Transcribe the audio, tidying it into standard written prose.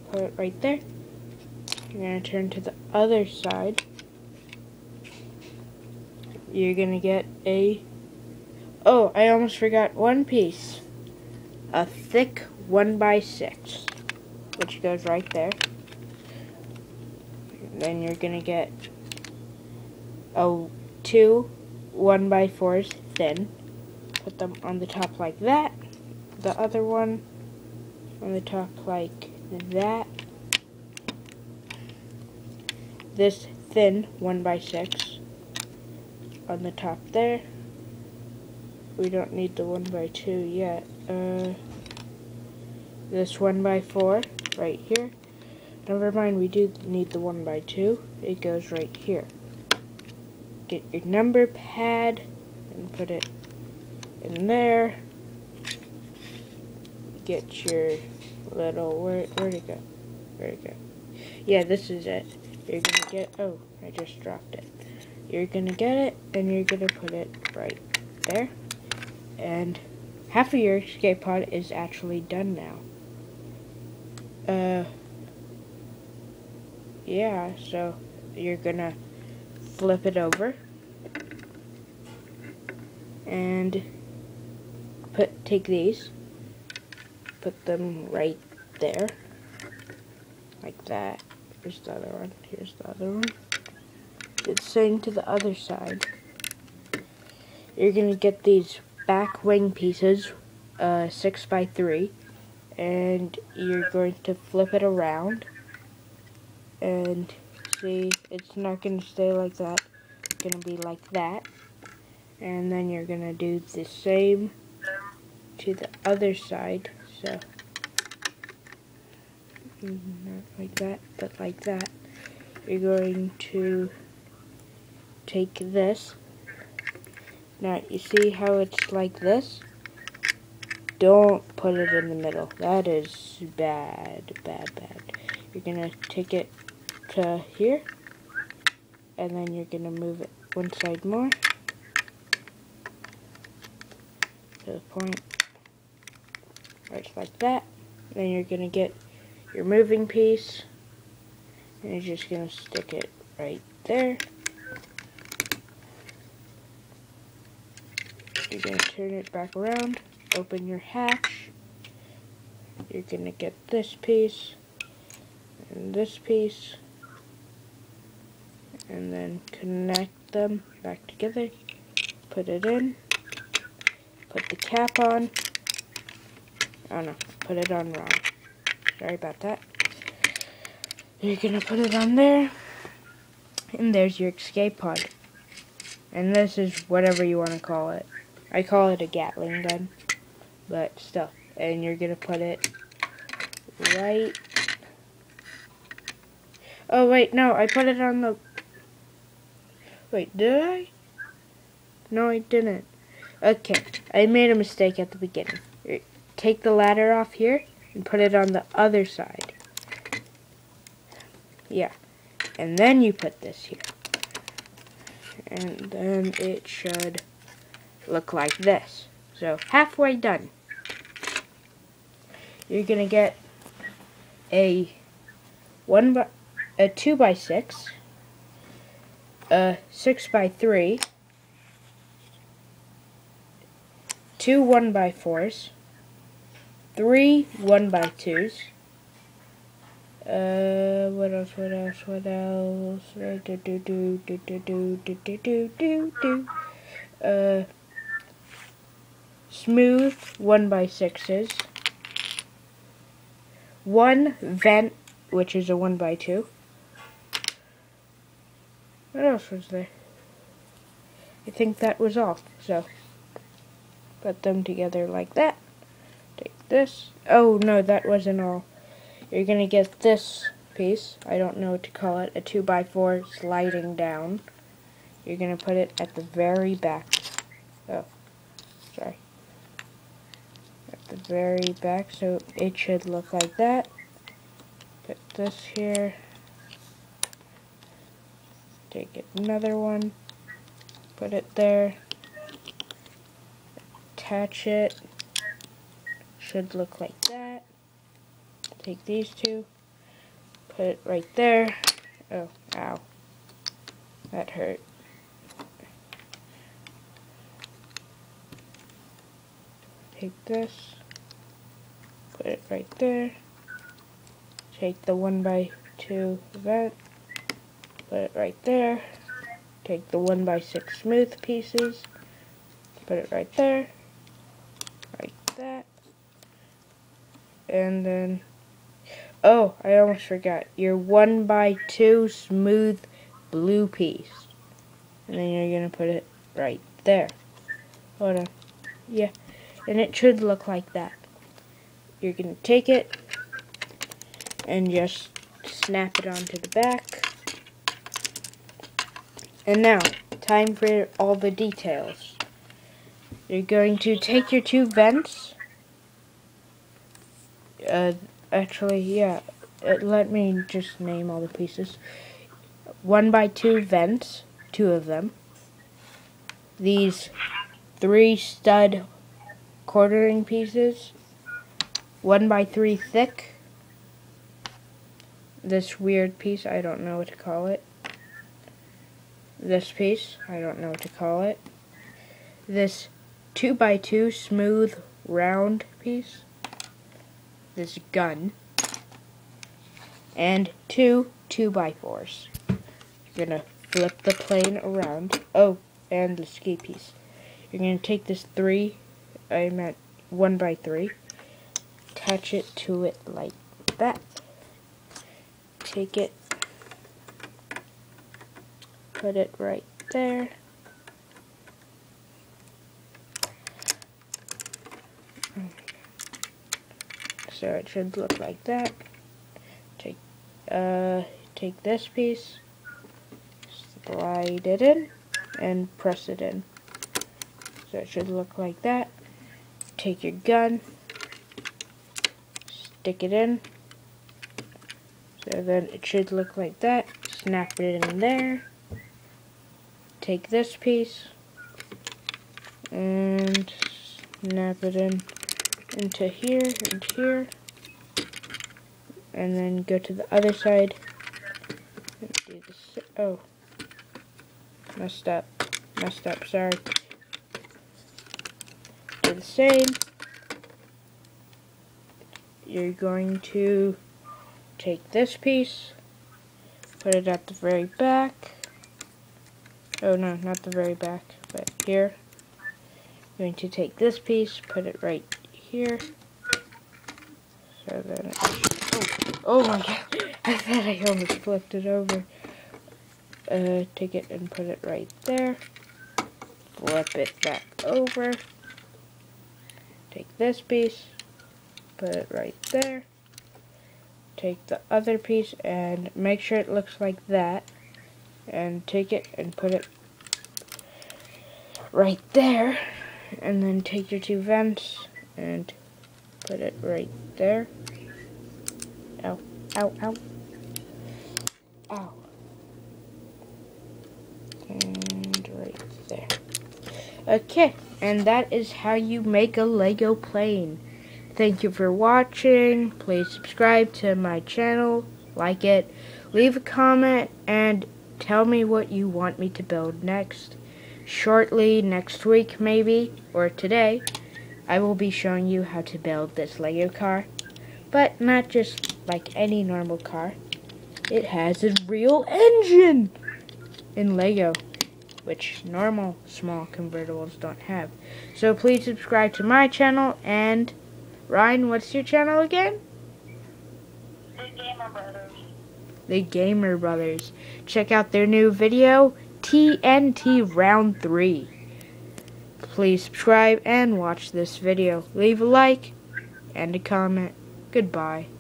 put it right there. You're going to turn to the other side. You're going to get a... Oh, I almost forgot one piece. A thick 1x6, which goes right there. Then you're going to get two 1x4s thin. Put them on the top like that. The other one on the top like that. This thin 1x6 on the top there. We don't need the 1x2 yet. This 1x4 right here. Never mind, we do need the 1x2. It goes right here. Get your number pad and put it in there. Get your little, where'd it go? Where'd it go? Yeah, this is it. You're gonna get, oh, I just dropped it. You're gonna get it, and you're gonna put it right there. And half of your escape pod is actually done now. Yeah, so you're gonna flip it over and take these, put them right there, like that. Here's the other one. Here's the other one. Do the same to the other side. You're gonna get these back wing pieces, 6x3, and you're going to flip it around. And see, it's not going to stay like that. It's going to be like that. And then you're going to do the same to the other side. So, not like that, but like that. You're going to take this. Now, you see how it's like this? Don't put it in the middle. That is bad, bad, bad. You're going to take it to here, and then you're going to move it one side more to the point where it's like that. Then you're going to get your moving piece, and you're just going to stick it right there. You're going to turn it back around, open your hatch. You're going to get this piece and this piece, and then connect them back together, put it in, put the cap on. Oh no, put it on wrong. Sorry about that. You're gonna put it on there, and there's your escape pod. And this is whatever you want to call it. I call it a Gatling gun, but still. And you're gonna put it right... Oh wait, no, I put it on the... Wait, did I? No, I didn't. Okay, I made a mistake at the beginning. Take the ladder off here and put it on the other side. Yeah, and then you put this here. And then it should look like this. So, halfway done. You're gonna get a 2x6, a 6x3, two 1x4s, three 1x2s, what else, smooth 1x6s, one vent, which is a 1x2. What else was there? I think that was all. So, put them together like that. Take this. Oh, no, that wasn't all. You're going to get this piece. I don't know what to call it. A 2x4 sliding down. You're going to put it at the very back. Oh, sorry. At the very back, so it should look like that. Put this here. Take another one. Put it there. Attach it. Should look like that. Take these two. Put it right there. Oh, ow. That hurt. Take this. Put it right there. Take the 1x2 vent. Put it right there. Take the 1x6 smooth pieces. Put it right there. Like that. And then, oh, I almost forgot. Your 1x2 smooth blue piece. And then you're going to put it right there. Hold on. Yeah. And it should look like that. You're going to take it and just snap it onto the back. And now, time for all the details. You're going to take your two vents. Actually, yeah. Let me just name all the pieces. 1x2 vents, 2 of them. These 3 stud quartering pieces, 1x3 thick. This weird piece, I don't know what to call it. This piece, I don't know what to call it. This 2x2 smooth round piece. This gun. And 2 2x4s. You're gonna flip the plane around. Oh, and the ski piece. You're gonna take this 1x3, attach it to it like that. Take it, put it right there. So it should look like that. Take this piece, slide it in, and press it in. So it should look like that. Take your gun, stick it in. So then it should look like that. Snap it in there. Take this piece and snap it in into here and here. And then go to the other side and do this. Oh, messed up, sorry. Do the same. You're going to take this piece, put it at the very back. Oh no, not the very back, but here. You're going to take this piece, put it right here. So then it should, oh my god, I thought I almost flipped it over. Take it and put it right there. Flip it back over. Take this piece, put it right there. Take the other piece and make sure it looks like that. And take it and put it right there. And then take your 2 vents and put it right there. Ow, ow, ow. Ow. And right there. Okay, and that is how you make a Lego plane. Thank you for watching. Please subscribe to my channel, like it, leave a comment, and tell me what you want me to build next. Shortly, next week maybe, or today, I will be showing you how to build this Lego car. But not just like any normal car. It has a real engine in Lego, which normal small convertibles don't have. So please subscribe to my channel. And Ryan, what's your channel again? The Gamer Brothers. The Gamer Brothers. Check out their new video, TNT Round 3. Please subscribe and watch this video. Leave a like and a comment. Goodbye.